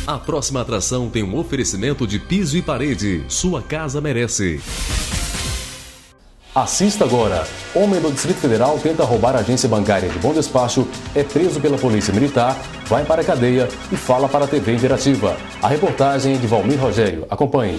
A próxima atração tem um oferecimento de Piso e Parede. Sua casa merece. Assista agora. Homem do Distrito Federal tenta roubar a agência bancária de Bom Despacho, é preso pela Polícia Militar, vai para a cadeia e fala para a TV Interativa. A reportagem é de Valmir Rogério. Acompanhe.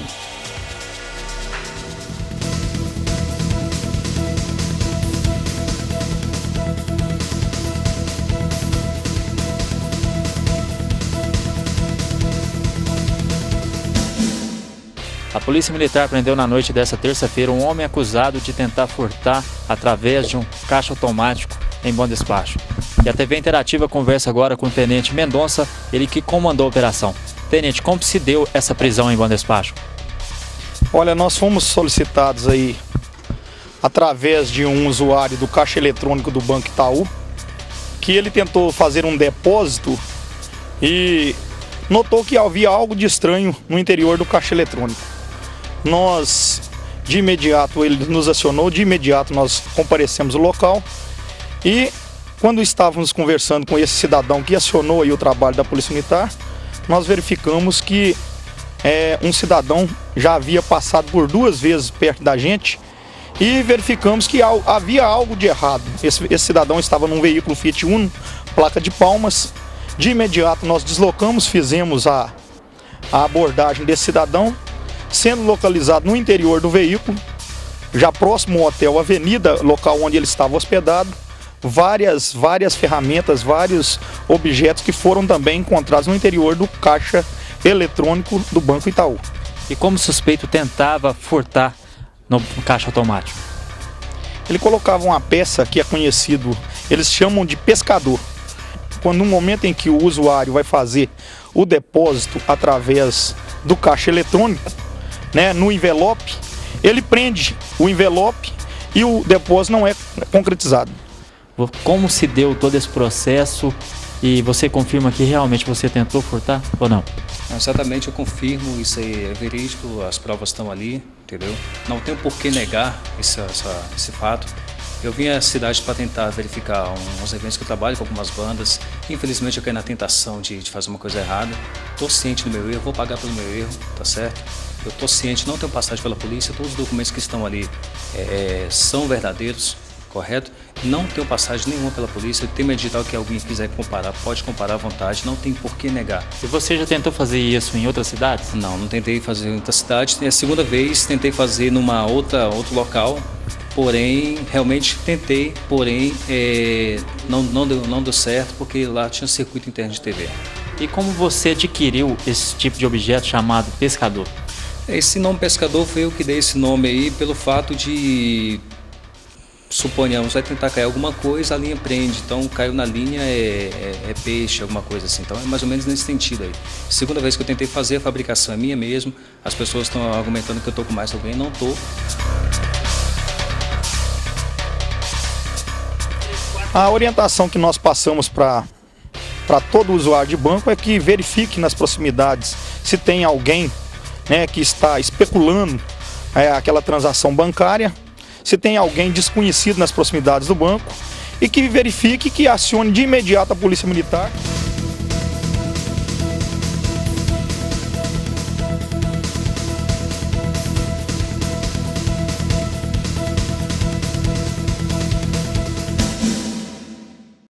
A Polícia Militar prendeu na noite desta terça-feira um homem acusado de tentar furtar através de um caixa automático em Bom Despacho. E a TV Interativa conversa agora com o Tenente Mendonça, ele que comandou a operação. Tenente, como se deu essa prisão em Bom Despacho? Olha, nós fomos solicitados aí através de um usuário do caixa eletrônico do Banco Itaú, que ele tentou fazer um depósito e notou que havia algo de estranho no interior do caixa eletrônico. Nós, de imediato, ele nos acionou, de imediato nós comparecemos ao local e quando estávamos conversando com esse cidadão que acionou aí o trabalho da Polícia Militar, nós verificamos que um cidadão já havia passado por 2 vezes perto da gente e verificamos que havia algo de errado. Esse cidadão estava num veículo Fiat Uno, placa de Palmas. De imediato nós deslocamos, fizemos a abordagem desse cidadão, sendo localizado no interior do veículo, já próximo ao hotel Avenida, local onde ele estava hospedado, várias ferramentas, vários objetos que foram também encontrados no interior do caixa eletrônico do Banco Itaú. E como o suspeito tentava furtar no caixa automático? Ele colocava uma peça que é conhecido, eles chamam de pescador. Quando no momento em que o usuário vai fazer o depósito através do caixa eletrônico, né, no envelope, ele prende o envelope e o depósito não é concretizado. Como se deu todo esse processo e você confirma que realmente você tentou furtar ou não? Exatamente, eu confirmo, isso aí é verídico, as provas estão ali, entendeu? Não tenho por que negar esse fato. Eu vim à cidade para tentar verificar uns eventos que eu trabalho com algumas bandas. Infelizmente eu caí na tentação de fazer uma coisa errada. Estou ciente do meu erro, vou pagar pelo meu erro, tá certo? Eu estou ciente, não tenho passagem pela polícia, todos os documentos que estão ali são verdadeiros, correto? Não tenho passagem nenhuma pela polícia, tem meu edital que alguém quiser comparar, pode comparar à vontade, não tem por que negar. E você já tentou fazer isso em outras cidades? Não, não tentei fazer em outras cidades. É a segunda vez, tentei fazer numa outro local. Porém, realmente tentei, porém não deu certo porque lá tinha um circuito interno de TV. E como você adquiriu esse tipo de objeto chamado pescador? Esse nome pescador foi eu que dei esse nome aí pelo fato de, suponhamos, vai tentar cair alguma coisa, a linha prende, então caiu na linha é peixe, alguma coisa assim, então é mais ou menos nesse sentido aí. Segunda vez que eu tentei fazer, a fabricação é minha mesmo, as pessoas estão argumentando que eu estou com mais alguém, não estou. A orientação que nós passamos para todo usuário de banco é que verifique nas proximidades se tem alguém, né, que está especulando aquela transação bancária, se tem alguém desconhecido nas proximidades do banco e que verifique que acione de imediato a Polícia Militar.